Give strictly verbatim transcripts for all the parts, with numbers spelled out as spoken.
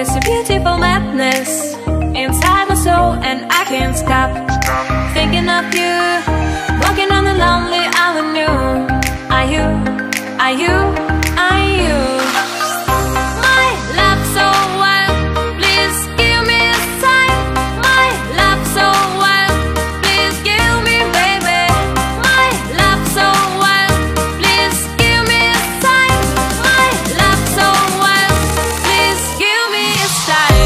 There's a beautiful madness inside my soul, and I can't stop thinking of you. Walking on the lonely avenue. Are you, are you, are you my love so wild? Please give me a sign. My love so wild. Please give me, baby. My love so wild. Please give me a sign. My love so wild. Please give me a sign.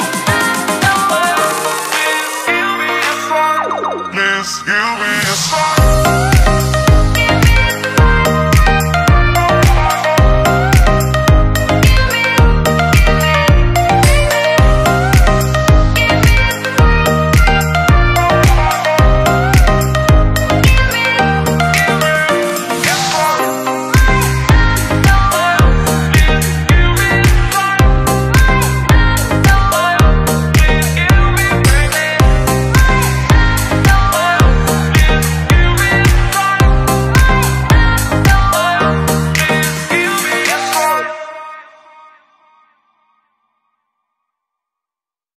Please give me a sign.